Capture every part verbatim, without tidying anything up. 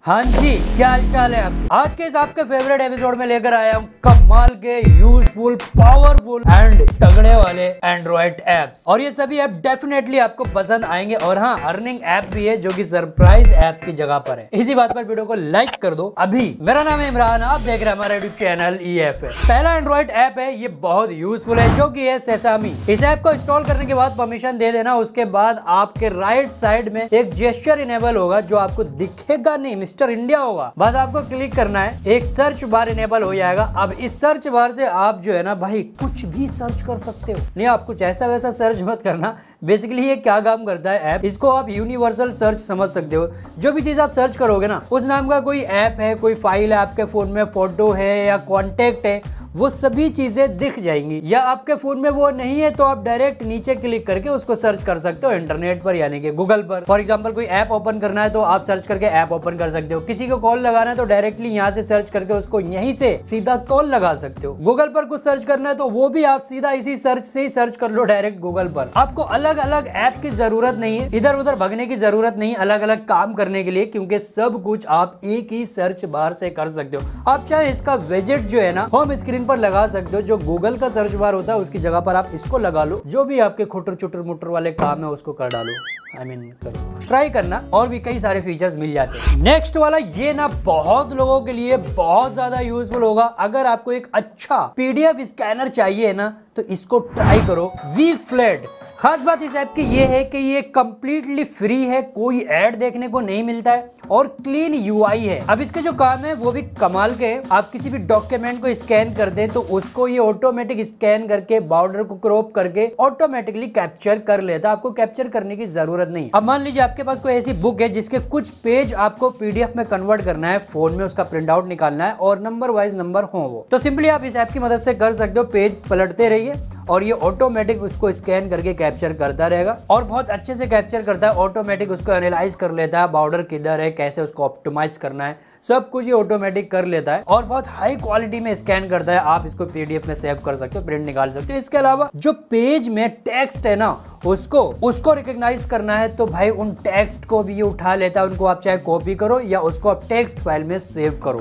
हाँ जी, क्या हाल चाल है आप? आज के इस आपके फेवरेट एपिसोड में लेकर आया हूँ कमाल के यूजफुल, पावरफुल एंड तगड़े वाले एंड्रॉइड एप्स। और ये सभी ऐप डेफिनेटली आपको पसंद आएंगे। और हाँ, अर्निंग ऐप भी है जो कि सरप्राइज ऐप की जगह पर है। इसी बात पर वीडियो को लाइक कर दो अभी। मेरा नाम है इमरान, आप देख रहे हैं हमारा यूट्यूब चैनल ई एफ है। पहला एंड्रॉइड ऐप है, ये बहुत यूजफुल है, जो कि है सेसामी। इस ऐप को इंस्टॉल करने के बाद परमिशन दे देना। उसके बाद आपके राइट साइड में एक जेस्चर इनेबल होगा जो आपको दिखेगा नहीं, मिस्टर इंडिया होगा। बस आपको क्लिक करना है, एक सर्च बार इनेबल हो जाएगा। अब इस सर्च बार से आप जो है ना भाई कुछ भी सर्च कर सकते हो। नहीं, आप कुछ ऐसा वैसा सर्च मत करना। बेसिकली ये क्या काम करता है ऐप, इसको आप यूनिवर्सल सर्च समझ सकते हो। जो भी चीज आप सर्च करोगे ना, उस नाम का कोई ऐप है, कोई फाइल है आपके फोन में, फोटो है या कॉन्टेक्ट है, वो सभी चीजें दिख जाएंगी। या आपके फोन में वो नहीं है तो आप डायरेक्ट नीचे क्लिक करके उसको सर्च कर सकते हो इंटरनेट पर, यानी कि गूगल पर। फॉर एग्जांपल कोई ऐप ओपन करना है तो आप सर्च करके ऐप ओपन कर सकते हो। किसी को कॉल लगाना है तो डायरेक्टली यहाँ से सर्च करके उसको यहीं से सीधा कॉल लगा सकते हो। गूगल पर कुछ सर्च करना है तो वो भी आप सीधा इसी सर्च से ही सर्च कर लो डायरेक्ट गूगल पर। आपको अलग अलग ऐप की जरूरत नहीं है, इधर उधर भगने की जरूरत नहीं अलग अलग काम करने के लिए, क्योंकि सब कुछ आप एक ही सर्च बार से कर सकते हो। आप चाहे इसका विजेट जो है ना होम स्क्रीन पर लगा सकते हो, जो गूगल का सर्च बार होता है उसकी जगह पर आप इसको लगा लो। जो भी आपके खुटर चुटर मुटर वाले काम है उसको कर डालो। आई मीन करो, ट्राई करना, और भी कई सारे फीचर्स मिल जाते हैं। नेक्स्ट वाला ये ना बहुत लोगों के लिए बहुत ज्यादा यूजफुल होगा। अगर आपको एक अच्छा पीडीएफ स्कैनर चाहिए ना तो इसको ट्राई करो, वी फ्लैट। खास बात इस ऐप की ये है कि ये कंप्लीटली फ्री है, कोई ऐड देखने को नहीं मिलता है और क्लीन यूआई है। अब इसके जो काम है वो भी कमाल के हैं। आप किसी भी डॉक्यूमेंट को स्कैन कर दें तो उसको ये ऑटोमेटिक स्कैन करके बॉर्डर को क्रॉप करके ऑटोमेटिकली कैप्चर कर लेता है। आपको कैप्चर करने की जरूरत नहीं। अब मान लीजिए आपके पास कोई ऐसी बुक है जिसके कुछ पेज आपको पीडीएफ में कन्वर्ट करना है, फोन में उसका प्रिंट आउट निकालना है और नंबर वाइज नंबर हो वो, तो सिंपली आप इस ऐप की मदद से कर सकते हो। पेज पलटते रहिए और ये ऑटोमेटिक उसको स्कैन करके कैप्चर करता रहेगा और बहुत अच्छे से कैप्चर करता है। ऑटोमेटिक उसको एनालाइज कर लेता है, बॉर्डर किधर है, कैसे उसको ऑप्टिमाइज करना है, सब कुछ ये ऑटोमेटिक कर लेता है और बहुत हाई क्वालिटी में स्कैन करता है। आप इसको पीडीएफ में सेव कर सकते हो, प्रिंट निकाल सकते हो। इसके अलावा जो पेज में टेक्स्ट है ना उसको उसको रिकॉग्नाइज करना है तो भाई उन टेक्स्ट को भी ये उठा लेता है। उनको आप चाहे कॉपी करो या उसको आप टेक्स्ट फाइल में सेव करो।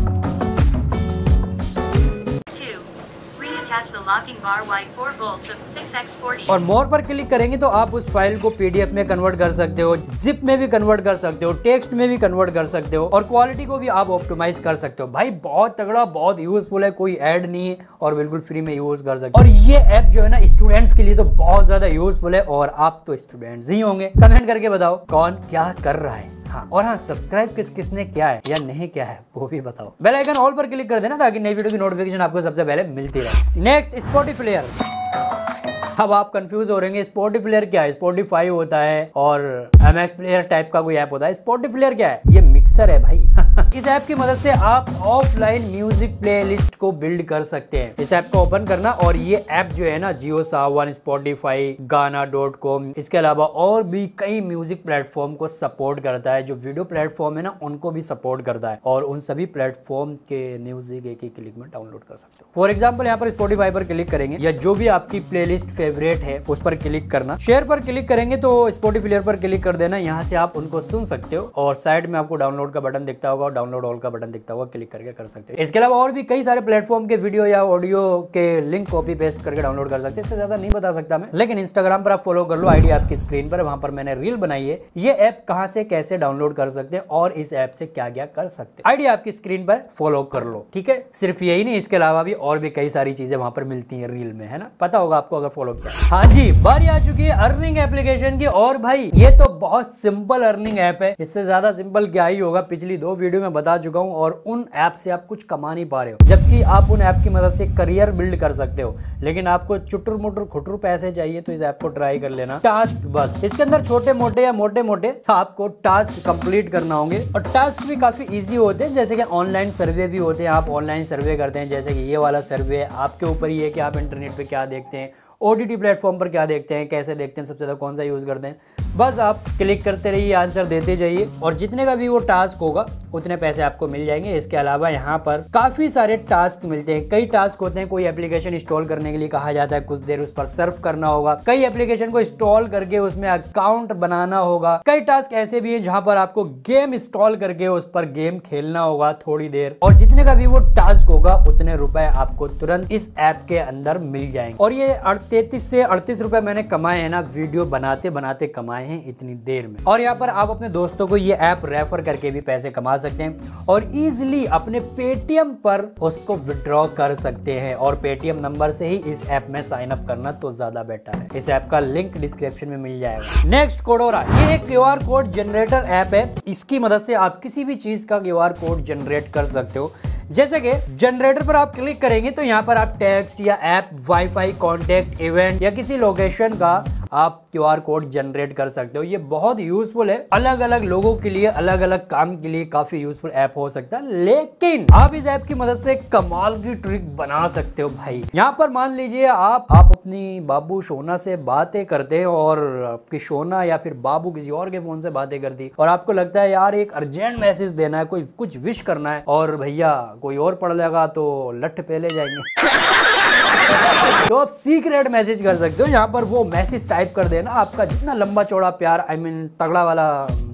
और मोर पर क्लिक करेंगे तो आप उस फाइल को पीडीएफ में कन्वर्ट कर सकते हो, जिप में भी कन्वर्ट कर सकते हो, टेक्स्ट में भी कन्वर्ट कर सकते हो और क्वालिटी को भी आप ऑप्टिमाइज कर सकते हो। भाई बहुत तगड़ा, बहुत यूजफुल है, कोई ऐड नहीं है और बिल्कुल फ्री में यूज कर सकते हो। और ये ऐप जो है ना स्टूडेंट्स के लिए तो बहुत ज्यादा यूजफुल है और आप तो स्टूडेंट्स ही होंगे। कमेंट करके बताओ कौन क्या कर रहा है। हाँ, और हाँ, सब्सक्राइब किस किसने किया है या नहीं किया है वो भी बताओ। बेल आइकन ऑल पर क्लिक कर देना ताकि नई वीडियो की नोटिफिकेशन आपको सबसे पहले मिलती रहे। Next, Spotify. अब आप कंफ्यूज हो रहे हैं स्पॉटिफाई क्या है। स्पॉटिफाई होता है और एमएक्स प्लेयर टाइप का कोई ऐप होता है। स्पॉटिफाई क्या है? ये मिक्सर है भाई। इस ऐप की मदद से आप ऑफलाइन म्यूजिक प्लेलिस्ट को बिल्ड कर सकते हैं। इस ऐप को ओपन करना और ये ऐप जो है ना Jio Saavn, Spotify, Gaana dot com, इसके अलावा और भी कई म्यूजिक प्लेटफॉर्म को सपोर्ट करता है। जो वीडियो प्लेटफॉर्म है ना उनको भी सपोर्ट करता है और उन सभी प्लेटफॉर्म के म्यूजिक एक ही क्लिक में डाउनलोड कर सकते हो। फॉर एग्जाम्पल यहाँ पर स्पॉटिफाई पर क्लिक करेंगे या जो भी आपकी प्लेलिस्ट फेवरेट है उस पर क्लिक करना। शेयर पर क्लिक करेंगे तो स्पॉटिफाई पर क्लिक कर देना। यहाँ से आप उनको सुन सकते हो और साइड में आपको डाउनलोड का बटन दिखता होगा और डाउनलोड ऑल का बटन दिखता होगा, क्लिक करके कर सकते हो। इसके अलावा और भी कई सारे प्लेटफॉर्म के वीडियो या ऑडियो के लिंक कॉपी पेस्ट करके डाउनलोड कर सकते हैं। इससे ज्यादा नहीं बता सकता मैं, लेकिन इंस्टाग्राम पर आप फॉलो कर लो, आईडी आपकी स्क्रीन पर, वहां पर मैंने रील बनाई है। ये ऐप कहां से कैसे डाउनलोड कर सकते हैं और इस ऐप से क्या क्या कर सकते हैं, आईडी आपकी स्क्रीन पर फॉलो कर लो। ठीक है, सिर्फ यही नहीं, इसके अलावा भी और भी कई सारी चीजें वहां पर मिलती है रील में, है ना, पता होगा आपको अगर फॉलो किया। हाँ जी, बारी आ चुकी है अर्निंग एप्लीकेशन की। और भाई ये तो बहुत सिंपल अर्निंग ऐप है, इससे ज्यादा सिंपल क्या ही होगा। पिछली दो वीडियो में बता चुका हूं और उन ऐप से आप कुछ कमा नहीं पा रहे हो, जबकि आप उन ऐप की मदद से करियर बिल्ड कर सकते हो। लेकिन आपको चुटर मुटर खुटर पैसे चाहिए तो इस ऐप को ट्राई कर लेना। टास्क, बस इसके अंदर छोटे मोटे या मोटे मोटे आपको टास्क कंप्लीट करना होंगे और टास्क भी काफी इजी होते हैं। जैसे कि ऑनलाइन सर्वे भी होते हैं, आप ऑनलाइन सर्वे करते हैं। जैसे कि ये वाला सर्वे आपके ऊपर ही है कि आप इंटरनेट पे क्या देखते हैं, ओटीटी प्लेटफॉर्म पर क्या देखते हैं, कैसे देखते हैं, सबसे ज्यादा कौन सा यूज करते हैं। बस आप क्लिक करते रहिए, आंसर देते जाइए और जितने का भी वो टास्क होगा उतने पैसे आपको मिल जाएंगे। इसके अलावा यहाँ पर काफी सारे टास्क मिलते हैं। कई टास्क होते हैं, कोई एप्लीकेशन इंस्टॉल करने के लिए कहा जाता है, कुछ देर उस पर सर्फ करना होगा। कई एप्लीकेशन को इंस्टॉल करके उसमें अकाउंट बनाना होगा। कई टास्क ऐसे भी हैं जहां पर आपको गेम इंस्टॉल करके उस पर गेम खेलना होगा थोड़ी देर, और जितने का भी वो टास्क होगा उतने रुपए आपको तुरंत इस ऐप के अंदर मिल जाएंगे। और ये तैतीस से अड़तीस रुपए मैंने कमाए हैं ना, वीडियो बनाते बनाते कमाए हैं इतनी देर में। और यहाँ पर आप अपने दोस्तों को ये ऐप रेफर करके भी पैसे कमा सकते हैं और इजीली अपने पेटीएम पर उसको विड्रॉ कर सकते हैं। और पेटीएम नंबर से ही इस ऐप में साइन अप करना तो ज्यादा बेटर है। इस ऐप का लिंक डिस्क्रिप्शन में मिल जाएगा। नेक्स्ट कोडोरा, ये एक क्यूआर कोड जनरेटर ऐप है। इसकी मदद से आप किसी भी चीज का क्यूआर कोड जनरेट कर सकते हो। जैसे कि जनरेटर पर आप क्लिक करेंगे तो यहाँ पर आप टेक्स्ट या ऐप, वाईफाई, कॉन्टेक्ट, इवेंट या किसी लोकेशन का आप क्यूआर कोड जनरेट कर सकते हो। ये बहुत यूजफुल है, अलग अलग लोगों के लिए, अलग अलग काम के लिए काफी यूजफुल ऐप हो सकता है। लेकिन आप इस ऐप की मदद से कमाल की ट्रिक बना सकते हो भाई। यहाँ पर मान लीजिए आप आप अपनी बाबू सोना से बातें करते हैं और आपकी सोना या फिर बाबू किसी और के फोन से बातें करती, और आपको लगता है यार एक अर्जेंट मैसेज देना है, कोई कुछ विश करना है, और भैया कोई और पढ़ लेगा तो लठ पहले जाएंगे। तो आप सीक्रेट मैसेज कर सकते हो। यहाँ पर वो मैसेज टाइप कर देना, आपका जितना लंबा चौड़ा प्यार, आई मीन तगड़ा वाला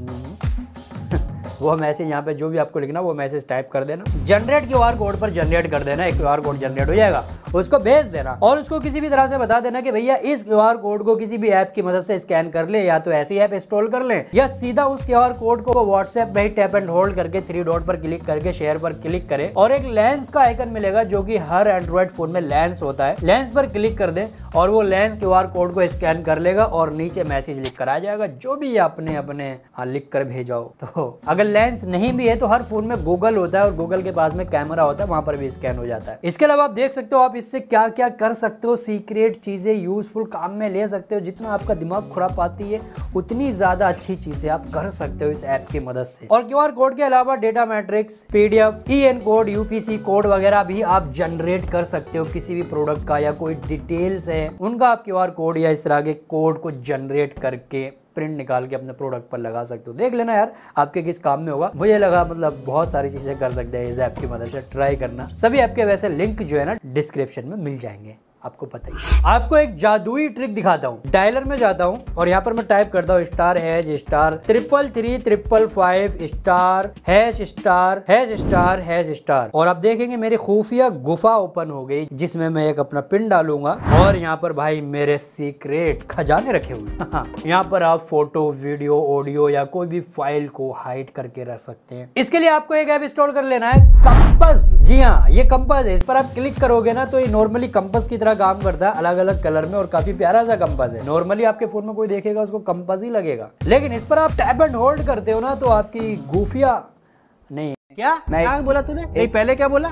वो मैसेज यहाँ पे जो भी आपको लिखना वो मैसेज टाइप कर देना, जनरेट क्यूआर कोड पर जनरेट कर देना। एक क्यूआर कोड जनरेट हो जाएगा, उसको भेज देना और उसको किसी भी तरह से बता देना कि भैया इस क्यूआर कोड को किसी भी ऐप की मदद से स्कैन कर ले, या तो ऐसी ऐप इंस्टॉल कर ले या सीधा उस क्यूआर कोड को व्हाट्सएप में ही टैप एंड होल्ड करके थ्री डॉट पर क्लिक करके शेयर पर क्लिक करें और एक लेंस का आइकन मिलेगा जो कि हर एंड्रॉइड फोन में लेंस होता है। लेंस पर क्लिक कर दें और वो लेंस क्यूआर कोड को स्कैन कर लेगा और नीचे मैसेज लिख कर आ जाएगा, जो भी आपने अपने लिख कर भेजाओ। तो अगर लेंस नहीं भी है तो हर फोन में गूगल होता है और गूगल के पास में कैमरा होता है, वहां पर भी स्कैन हो जाता है। इसके अलावा आप देख सकते हो आप इससे क्या क्या कर सकते हो, सीक्रेट चीजें यूजफुल काम में ले सकते हो। जितना आपका दिमाग खुरापाती है उतनी ज्यादा अच्छी चीजें आप कर सकते हो इस ऐप की मदद से। और क्यूआर कोड के अलावा data matrix, PDF, EAN code, UPC code वगैरह भी आप जनरेट कर सकते हो। किसी भी प्रोडक्ट का या कोई डिटेल्स है उनका आप क्यूआर कोड या इस तरह के कोड को जनरेट करके प्रिंट निकाल के अपने प्रोडक्ट पर लगा सकते हो। देख लेना यार आपके किस काम में होगा। मुझे लगा मतलब बहुत सारी चीजें कर सकते हैं इस ऐप की मदद से, ट्राई करना। सभी ऐप के वैसे लिंक जो है ना डिस्क्रिप्शन में मिल जाएंगे, आपको पता ही। आपको एक जादुई ट्रिक दिखाता हूँ। डायलर में जाता हूँ और यहाँ पर मैं टाइप करता हूँ star hash star triple three triple five star hash star hash star hash star, और आप देखेंगे मेरी खुफिया गुफा ओपन हो गई जिसमें मैं एक अपना पिन डालूंगा और यहाँ पर भाई मेरे सीक्रेट खजाने रखे हुए। यहाँ पर आप फोटो, वीडियो, ऑडियो या कोई भी फाइल को हाइड करके रख सकते हैं। इसके लिए आपको एक ऐप इंस्टॉल कर लेना है, कंपास। जी हाँ, ये कंपास है। इस पर आप क्लिक करोगे ना तो ये नॉर्मली कंपास की काम करता है, अलग अलग कलर में, और काफी प्यारा सा कंपास है। नॉर्मली आपके फोन में कोई देखेगा उसको कंपास ही लगेगा, लेकिन इस पर आप टैप एंड होल्ड करते हो ना तो आपकी गुफिया नहीं क्या क्या बोला तूने? नहीं पहले क्या बोला?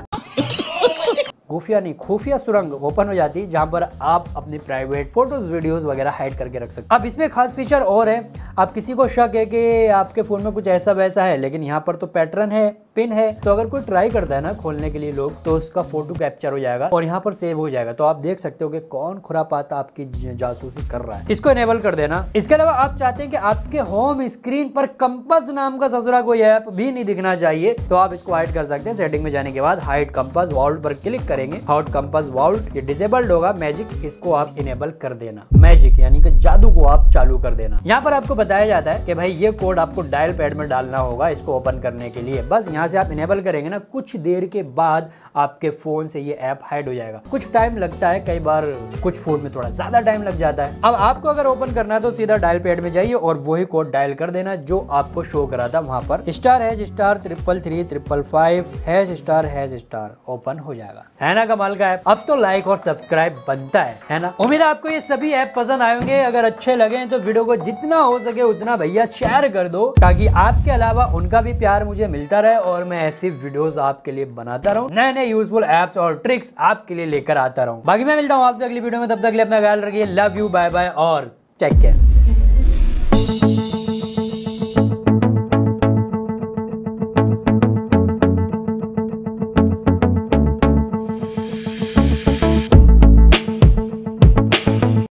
गुफिया नहीं, खुफिया सुरंग ओपन हो जाती है जहां पर आप अपनी प्राइवेट फोटोज, वीडियोस वगैरह हाइड करके रख सकते हैं। अब इसमें खास फीचर और है, आप किसी को शक है कि आपके फोन में कुछ ऐसा वैसा है, लेकिन यहाँ पर तो पैटर्न है, पिन है, तो अगर कोई ट्राई करता है ना खोलने के लिए लोग, तो उसका फोटो कैप्चर हो जाएगा और यहाँ पर सेव हो जाएगा। तो आप देख सकते हो कि कौन खुरापात आपकी जासूसी कर रहा है। इसको इनेबल कर देना। इसके अलावा आप चाहते हैं कि आपके होम स्क्रीन पर कंपास नाम का ससुरा कोई ऐप भी नहीं दिखना चाहिए, तो आप इसको हाइड कर सकते हैं। सेटिंग में जाने के बाद हाइड कंपास वॉल्ट पर क्लिक करेंगे, हाइड कंपास वॉल्ट, ये डिसेबल्ड होगा। मैजिक, इसको आप इनेबल कर देना। मैजिक यानी कि जादू को आप चालू कर देना। यहाँ पर आपको बताया जाता है कि भाई ये कोड आपको डायल पैड में डालना होगा इसको ओपन करने के लिए। बस यहाँ से आप इनेबल करेंगे ना, कुछ देर के बाद आपके फोन से ये ऐप हाइड हो जाएगा। कुछ टाइम लगता है, कई बार कुछ फोन में थोड़ा ज्यादा टाइम लग जाता है। अब आपको अगर ओपन करना है तो सीधा डायल पैड में जाइए और वही कोड डायल कर देना जो आपको शो करा था वहां पर, star hash star triple three triple five hash star hash star, open हो जाएगा। है ना कमाल का ऐप? अब तो लाइक और सब्सक्राइब बनता है, है ना? उम्मीद है आपको ये सभी ऐप पसंद आएंगे। अगर अच्छे लगे तो वीडियो को जितना हो सके उतना भैया शेयर कर दो, ताकि आपके अलावा उनका भी प्यार मुझे मिलता रहे और मैं ऐसी वीडियोस आपके लिए बनाता रहूं, नए नए यूजफुल एप्स और ट्रिक्स आपके लिए लेकर आता रहूं। बाकी मैं मिलता हूं आपसे अगली वीडियो में, तब तक के लिए अपना ख्याल रखिए। लव यू, बाय बाय और टेक केयर।